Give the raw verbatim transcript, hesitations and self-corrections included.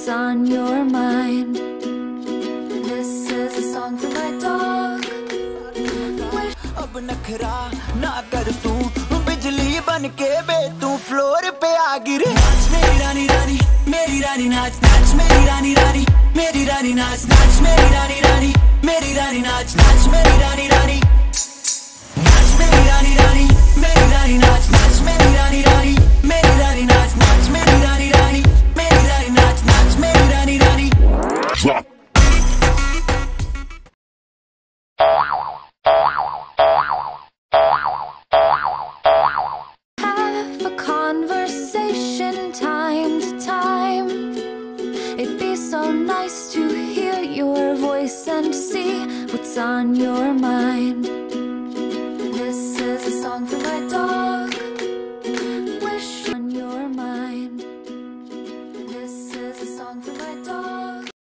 what's on your mind. This is a song for my dog. अब नखरा ना कर तू बिजली बन के बे तू फ्लोर पे आ गिरे। नाच मेरी रानी रानी मेरी रानी नाच नाच मेरी रानी रानी मेरी रानी नाच नाच मेरी रानी रानी मेरी रानी नाच नाच मेरी रानी रानी नाच मेरी रानी रानी मेरी रानी नाच नाच मेरी रानी रानी मेरी रानी नाच नाच मेरी रानी रानी मेरी रानी नाच नाच मेरी रानी रानी। Drop. Have a conversation time to time. It'd be so nice to hear your voice and see what's on your mind.